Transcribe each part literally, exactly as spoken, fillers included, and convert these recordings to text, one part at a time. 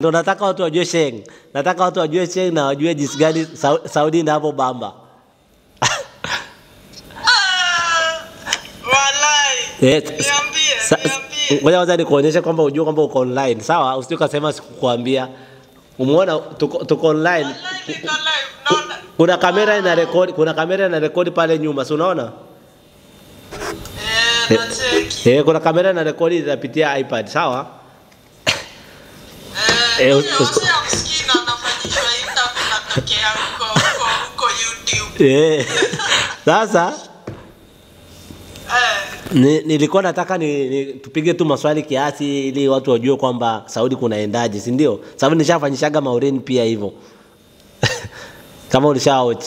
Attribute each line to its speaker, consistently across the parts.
Speaker 1: Ndio nataka watu wajue Sheng. Nataka watu wajue Sheng na wajue jinsi gani Saudi ndivyo bamba.
Speaker 2: Walai. Niambie.
Speaker 1: Ngoja kwanza nikuonyeshe kwamba unajua kwamba uko online. Sawa? Usije ukasema sikukuambia. Umeona tuko, tuko online. Kuna kamera ina record, kuna kamera ina record pale nyuma, si unaona?
Speaker 2: Eh, nacheki.
Speaker 1: Eh, kuna kamera ina record inapitia iPad, sawa?
Speaker 2: Eh, eh usiamsikina anafanyishwa interview natokea huko huko huko YouTube.
Speaker 1: Eh. Sasa Ni, nilikuwa nataka ni, ni tupige tu maswali kiasi ili watu wajue kwamba Saudi kunaendaje, si ndio? Sababu nishafanyishaga Maureen pia hivyo. Kama ulishaoje.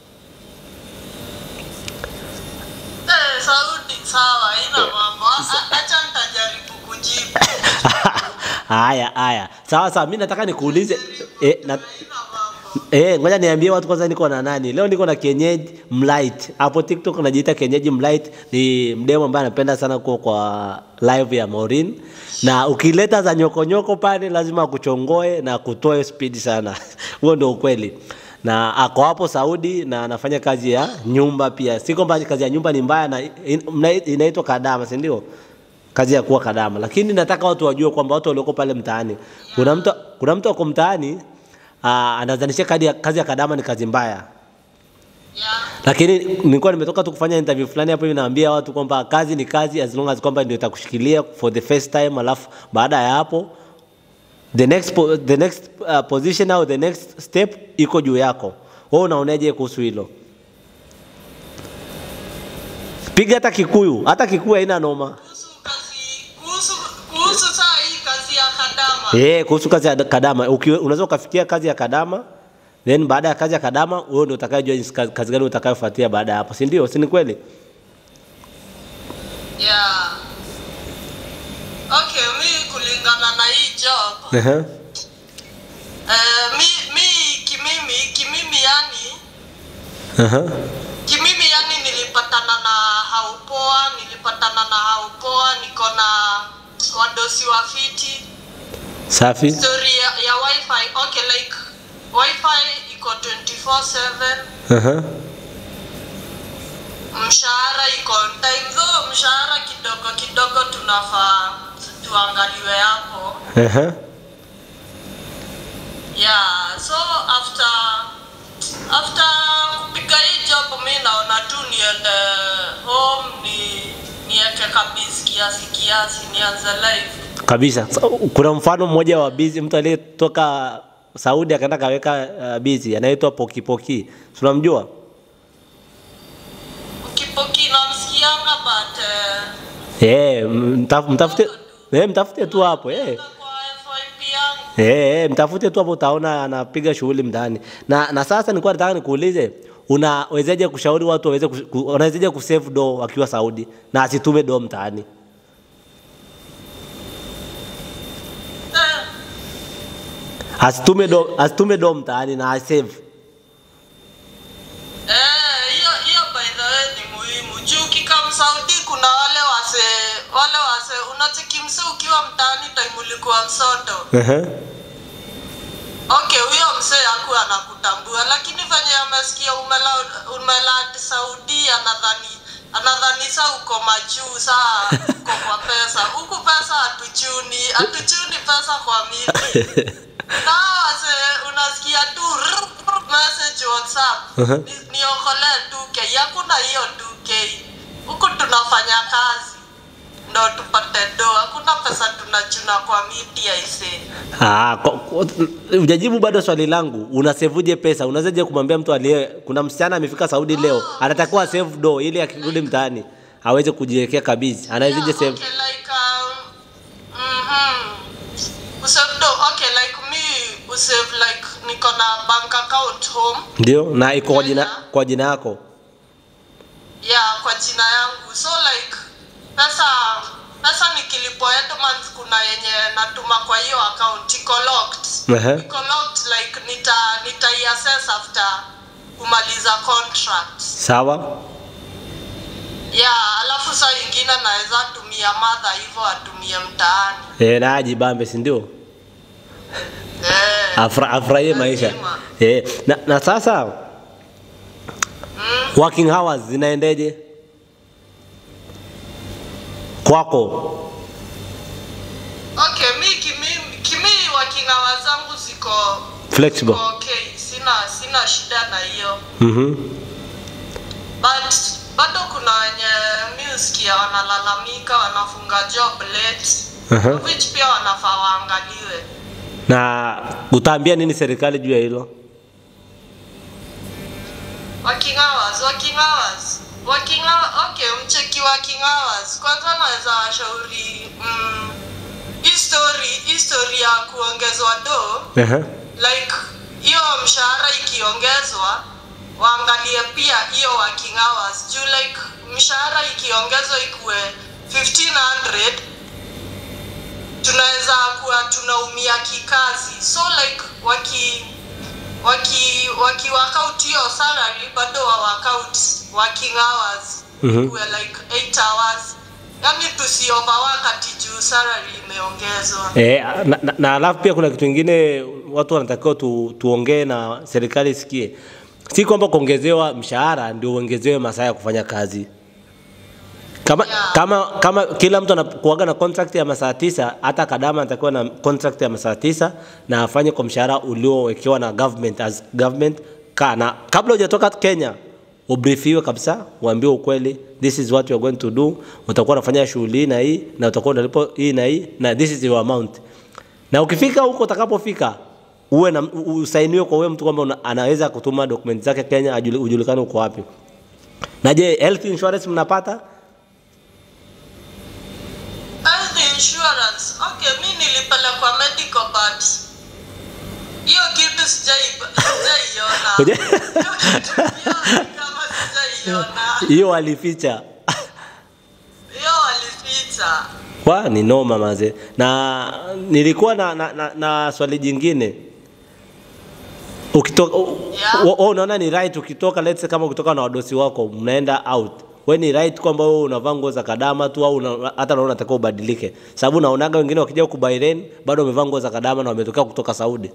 Speaker 2: Eh, Saudi sawa, ina mambo. Acha nitajaribu kujibu.
Speaker 1: Haya, haya. Sawa sawa, mimi nataka nikuulize eh na Eh, ngoja niambie watu kwanza niko na nani. Leo niko na Kienyeji Mlight. Hapo TikTok najiita Kienyeji Mlight, ni mdemo ambaye anapenda sana kwa kwa live ya Maureen. Na ukileta za nyoko nyoko pale lazima akuchongoe na kutoe speed sana. Huo ndio ukweli. Na ako hapo Saudi na anafanya kazi ya nyumba pia. Si kwamba kazi ya nyumba ni mbaya na inaitwa kadama, si ndio? Kazi ya kuwa kadama. Lakini nataka watu wajue kwamba watu walioko pale mtaani. Kuna mtu kuna mtu uko mtaani Uh, anadhanisha kazi ya, kazi ya kadama ni kazi mbaya.
Speaker 2: Yeah.
Speaker 1: Lakini nilikuwa nimetoka tu kufanya interview fulani hapo, ninaambia watu kwamba kazi ni kazi as long as kwamba ndio itakushikilia for the first time, alafu baada ya hapo the next po, the next uh, position au the next step iko juu yako. Wewe unaoneje kuhusu hilo? Piga hata Kikuyu, hata Kikuyu haina noma.
Speaker 2: Kuhusu kazi, kuhusu kuhusu saa hii kazi ya kadama.
Speaker 1: Eh, kuhusu kazi ya kadama. Unaweza ukafikia kazi ya kadama, then baada ya kazi ya kadama wewe ndio utakayejua kazi, kazi gani utakayofuatia baada ya hapo. Si ndio? Si ni kweli?
Speaker 2: Yeah. Okay, mimi kulingana na hii job.
Speaker 1: Eh. Uh -huh.
Speaker 2: Eh, mi mi kimimi kimimi yani.
Speaker 1: Eh. Uh -huh.
Speaker 2: Kimimi yani nilipatana na haupoa, nilipatana na haupoa, niko na wadosi wa fiti.
Speaker 1: Safi.
Speaker 2: Story ya, ya wifi, okay, like wifi iko twenty-four seven.
Speaker 1: Uh-huh.
Speaker 2: Mshahara iko on time, though mshahara kidogo kidogo tunafaa tuangaliwe hapo.
Speaker 1: Uh-huh.
Speaker 2: Yeah, so after after kupiga hii job mimi naona tu niende home ni niweke kabisa kiasi kiasi nianze live.
Speaker 1: Kabisa. Kuna mfano mmoja wa busy, mtu aliyetoka Saudi akaenda kaweka uh, busy, anaitwa Poki Poki. Unamjua?
Speaker 2: Poki Poki namsikianga but
Speaker 1: eh mtaf, mtafute eh mtafute tu hapo eh. Eh, eh mtafute tu hapo utaona anapiga shughuli mtaani. Na na sasa nilikuwa nataka nikuulize, unawezaje kushauri watu waweze unawezaje kusave do wakiwa Saudi na asitume do mtaani? Asitume do, asitume do mtaani na asave.
Speaker 2: Eh, hiyo hiyo by the way ni muhimu. Juu kikam Saudi kuna wale wase wale wase unatikimse ukiwa mtaani time ulikuwa msoto.
Speaker 1: Eh. Uh-huh.
Speaker 2: Okay, huyo msee hakuwa anakutambua, lakini venye amesikia umela umela Saudi anadhani anadhani saa uko majuu saa uko kwa pesa. Huku pesa hatuchuni, hatuchuni pesa kwa mili. Na wase unasikia tu message WhatsApp.
Speaker 1: Uh-huh.
Speaker 2: Ni, ni okole two K, hakuna hiyo two K. Huku tunafanya kazi ndo tupate do, hakuna pesa tunachuna kwa media ise.
Speaker 1: Ah, hujajibu bado swali langu. Unasevuje pesa? Unawezaje kumwambia mtu aliye kuna msichana amefika Saudi leo, oh, anatakiwa save do ili akirudi mtaani aweze kujiwekea kabisa. Anawezaje yeah, save?
Speaker 2: Okay, like um mhm. Usave do, okay, like me usave like niko na bank account home.
Speaker 1: Ndio, na iko kwa jina kwa jina yako.
Speaker 2: Yeah, kwa jina yangu. So like pesa pesa nikilipo end month kuna yenye natuma kwa hiyo account iko locked.
Speaker 1: Uh-huh.
Speaker 2: Iko locked like nita nita assess after kumaliza contract.
Speaker 1: Sawa?
Speaker 2: Yeah, alafu saa nyingine naweza tumia mother hivyo atumie mtaani.
Speaker 1: Eh, na ajibambe si ndio?
Speaker 2: Eh,
Speaker 1: Afra, afraie maisha.
Speaker 2: lazima.
Speaker 1: Eh, na, na sasa
Speaker 2: Mm.
Speaker 1: working hours zinaendeje kwako?
Speaker 2: Okay, mi kimi kimi working hours zangu ziko
Speaker 1: Flexible.
Speaker 2: ziko okay. Sina sina shida na hiyo.
Speaker 1: Mhm.
Speaker 2: But bado kuna wenye music wanalalamika wanafunga job late.
Speaker 1: Aha.
Speaker 2: Which pia wanafaa waangaliwe.
Speaker 1: Na utaambia nini serikali juu ya hilo?
Speaker 2: Working hours, working hours. Working hours, okay, mcheki working hours. Kwanza naweza washauri mm, history, history ya kuongezwa do,
Speaker 1: Aha.
Speaker 2: like hiyo mshahara ikiongezwa, waangalie pia hiyo working hours. Juu like mshahara ikiongezwa ikuwe fifteen hundred, tunaweza kuwa tunaumia kikazi. So like waki waki waki work out hiyo salary bado wa work out working hours.
Speaker 1: Mhm.
Speaker 2: Kuwe like eight hours. Yaani tusi overwork ati juu salary imeongezwa.
Speaker 1: Eh, na, na, na alafu pia kuna kitu kingine watu wanatakiwa tu, tuongee na serikali isikie. Si kwamba kuongezewa mshahara ndio uongezewe masaa ya kufanya kazi. Kama
Speaker 2: Yeah.
Speaker 1: kama kama kila mtu anakuaga na contract ya masaa tisa, hata Kadama anatakiwa na contract ya masaa tisa na afanye kwa mshahara uliowekewa na government as government kana kabla hujatoka Kenya ubriefiwe kabisa, uambiwe ukweli, this is what you are going to do, utakuwa unafanya shughuli na hii na utakuwa unalipo hii na hii na this is your amount. Na ukifika huko utakapofika uwe na usainiwe kwa wewe mtu kwamba anaweza kutuma document zake Kenya, ujulikane uko wapi. Na je, health insurance mnapata?
Speaker 2: Health insurance. Okay, mimi nilipelekwa medical but hiyo kitu sijai sijaiona.
Speaker 1: Uje-
Speaker 2: Hiyo kitu hiyo kama sijaiona.
Speaker 1: Hiyo walificha.
Speaker 2: Hiyo walificha.
Speaker 1: Kwa ni noma maze. Na nilikuwa na na, na, na swali jingine. Ukitoka
Speaker 2: Yeah.
Speaker 1: yeah. Unaona ni right ukitoka, let's say kama ukitoka na wadosi wako mnaenda out. Wewe ni right kwamba wewe unavaa nguo za Kadama tu au una, hata unaona unataka ubadilike. Sababu naonaga wengine wakija huko Bahrain bado wamevaa nguo za Kadama na wametokea kutoka Saudi.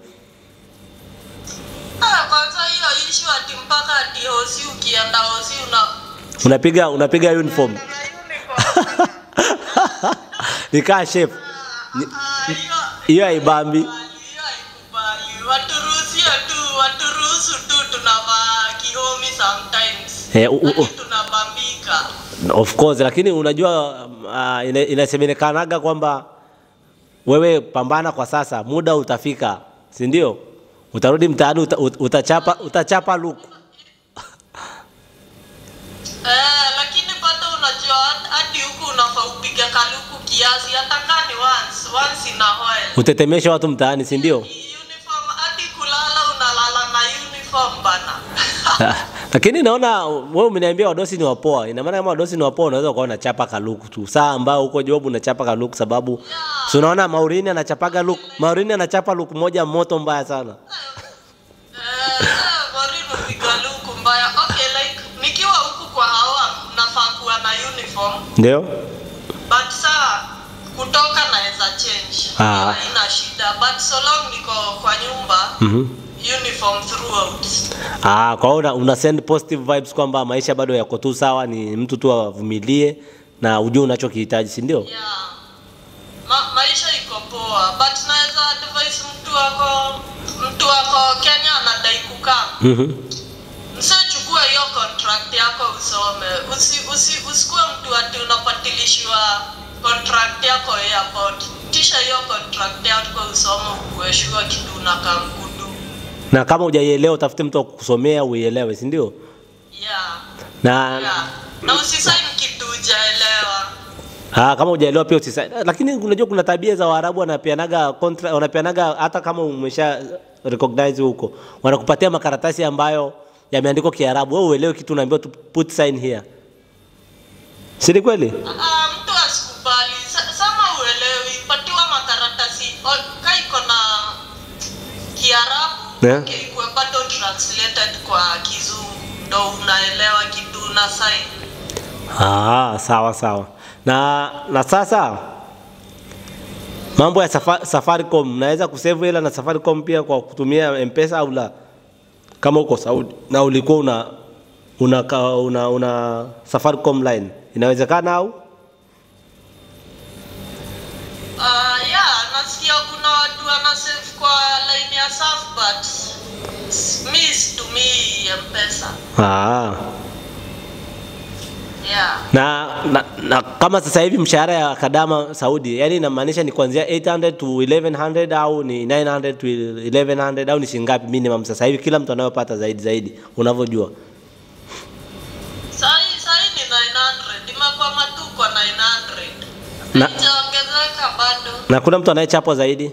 Speaker 2: Ah, kwanza hiyo issue ati mpaka ati hosi ukienda hosi una
Speaker 1: Unapiga unapiga uniform.
Speaker 2: na uniform.
Speaker 1: Nikaa chef.
Speaker 2: Ah, hiyo
Speaker 1: Hiyo haibambi.
Speaker 2: hiyo haikubali. Waturuhusie tu, waturuhusu tu tunavaa kihomi sometimes.
Speaker 1: Eh, u- u-
Speaker 2: Lakini tunabambika.
Speaker 1: Of course, lakini unajua uh, ina, inasemekanaga kwamba wewe pambana kwa sasa, muda utafika, si ndio? Utarudi mtaani uta, ut- utachapa utachapa luku.
Speaker 2: Eh, lakini bado unajua hadi huku unafaa upige kaluku kiasi hata kama ni once, once in a while.
Speaker 1: Utetemesha watu mtaani, si ndio?
Speaker 2: Uniform hadi kulala unalala na uniform bana.
Speaker 1: Lakini naona wewe umeniambia wadosi ni wapoa. Ina maana kama wadosi ni wapoa unaweza kuwa unachapa kaluku tu. Saa ambao huko job unachapa kaluku sababu
Speaker 2: Yeah.
Speaker 1: si unaona Maurini anachapaga luku. Maurini anachapa luku moja moto mbaya sana.
Speaker 2: Eh, Marino piga luku mbaya. Okay, like nikiwa huku kwa hawa nafaa kuwa na uniform,
Speaker 1: Ndio?
Speaker 2: but saa kutoka naweza change.
Speaker 1: Ah.
Speaker 2: Haina shida, but so long niko kwa nyumba,
Speaker 1: Mhm.
Speaker 2: uniform throughout.
Speaker 1: Ah, kwa hiyo una, una send positive vibes kwamba maisha bado yako tu sawa, ni mtu tu avumilie na ujue unachokihitaji, si ndio?
Speaker 2: Yeah. Ma maisha iko poa, but naweza advise mtu wako mtu wako Kenya anadai kukaa.
Speaker 1: Mhm.
Speaker 2: Msachukua hiyo contract yako usome. Usi usi usikue mtu ati unapatilishwa contract yako airport. Kisha hiyo contract yako usome kueshua kitu na kangudu.
Speaker 1: Na kama hujaielewa utafute mtu wa kukusomea uielewe, si ndio?
Speaker 2: Yeah.
Speaker 1: Na
Speaker 2: Yeah. Na usisign kitu hujaelewa.
Speaker 1: ah, kama hujaelewa pia usisa. Lakini unajua kuna tabia za Waarabu wanapeanaga contract, wanapeanaga hata kama umesha recognize huko. Wanakupatia makaratasi ambayo yameandikwa Kiarabu. Wewe uelewe kitu unaambiwa tu put sign here. Si ni kweli?
Speaker 2: Ah, mtu asikubali. Sa- Sama uelewi, patiwa makaratasi. O- Kai kona Kiarabu,
Speaker 1: Yeah.
Speaker 2: okay, ikuwe bado translated kwa Kizungu. Ndo unaelewa kitu una sign.
Speaker 1: Ah, sawa sawa. Na na sasa Mambo ya safa, Safaricom, naweza kusave hela na Safaricom pia kwa kutumia M-Pesa au la? Kama uko Saudi na ulikuwa una una una, una Safaricom line, inawezekana au?
Speaker 2: Uh, yeah, nasikia kuna watu wana save kwa line ya Saf, but mi situmii M-Pesa.
Speaker 1: Ah.
Speaker 2: Yeah.
Speaker 1: Na, na, na kama sasa hivi mshahara ya Kadama Saudi, yani inamaanisha ni kuanzia eight hundred to eleven hundred au ni nine hundred to eleven hundred au ni shingapi minimum sasa hivi kila mtu anayopata zaidi zaidi unavyojua?
Speaker 2: Sai sai ni nine hundred, imekuwa matu kwa nine hundred.
Speaker 1: Na
Speaker 2: itaongezeka bado.
Speaker 1: Na kuna mtu anayechapwa zaidi?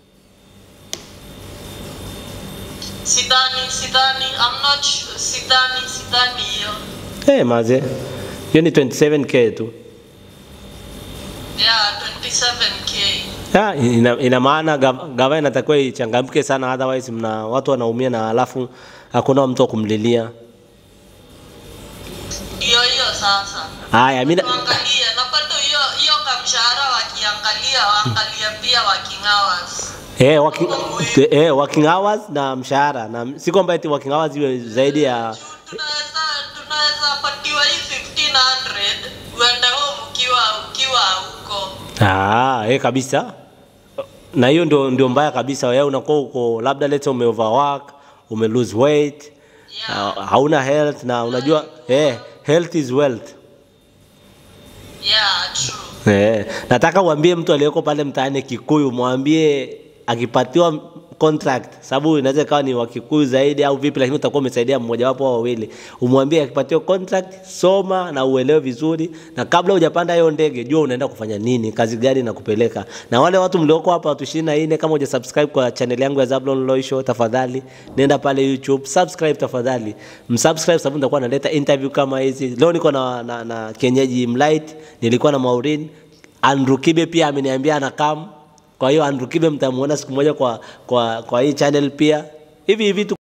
Speaker 2: Sidani, sidani, I'm not sure, sidani, sidani hiyo.
Speaker 1: Eh, hey, maze. Hiyo ni twenty-seven K tu.
Speaker 2: Yeah, twenty-seven K.
Speaker 1: Ya, ina, ina maana gava inatakiwa ichangamke sana, otherwise mna watu wanaumia na alafu hakuna mtu wa kumlilia.
Speaker 2: Hiyo hiyo sasa.
Speaker 1: Haya, mimi
Speaker 2: angalia napata hiyo hiyo kamshahara wakiangalia waangalia pia working hours.
Speaker 1: Eh, working eh working hours na mshahara na si kwamba eti working hours iwe zaidi ya
Speaker 2: tunaweza tunaweza patiwa hii fifteen hundred uende home ukiwa ukiwa huko.
Speaker 1: Ah, eh kabisa. Na hiyo ndio ndio mbaya kabisa, wewe unakuwa uko labda leta ume overwork, ume lose weight, yeah. uh, hauna health na unajua eh health is wealth.
Speaker 2: Yeah, true.
Speaker 1: Eh, nataka uambie mtu aliyeko pale mtaani Kikuyu, mwambie akipatiwa contract, sababu inaweza kawa ni wa Kikuyu zaidi au vipi, lakini utakuwa umesaidia mmoja wapo au wawili. Umwambie akipatiwa contract, soma na uelewe vizuri, na kabla hujapanda hiyo ndege jua unaenda kufanya nini, kazi gani na kupeleka. Na wale watu mlioko hapa watu ishirini na nne, kama hujasubscribe kwa channel yangu ya Zablon Loy Show, tafadhali nenda pale YouTube, subscribe tafadhali. Msubscribe sababu nitakuwa naleta interview kama hizi. Leo niko na na, na Kienyeji Mlight, nilikuwa na Maureen. Andrew Kibe pia ameniambia anakam. Kwa hiyo Andrew Kibe mtamuona siku moja kwa kwa kwa hii channel pia. Hivi hivi